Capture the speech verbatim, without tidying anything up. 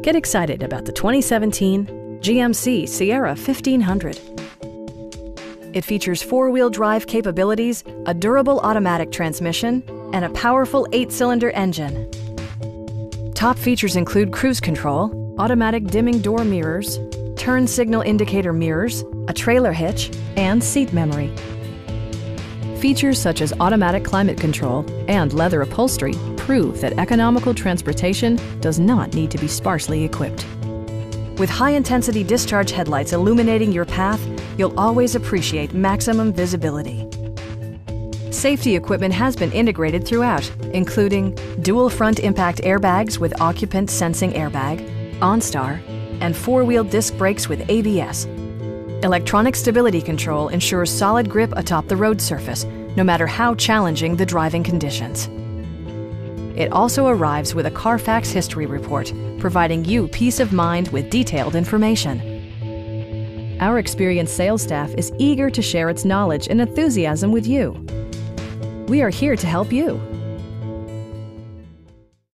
Get excited about the twenty seventeen G M C Sierra fifteen hundred. It features four-wheel drive capabilities, a durable automatic transmission, and a powerful eight-cylinder engine. Top features include cruise control, automatic dimming door mirrors, turn signal indicator mirrors, a trailer hitch, and seat memory. Features such as automatic climate control and leather upholstery prove that economical transportation does not need to be sparsely equipped. With high-intensity discharge headlights illuminating your path, you'll always appreciate maximum visibility. Safety equipment has been integrated throughout, including dual front impact airbags with occupant sensing airbag, OnStar, and four-wheel disc brakes with A B S. Electronic stability control ensures solid grip atop the road surface, no matter how challenging the driving conditions. It also arrives with a Carfax history report, providing you peace of mind with detailed information. Our experienced sales staff is eager to share its knowledge and enthusiasm with you. We are here to help you.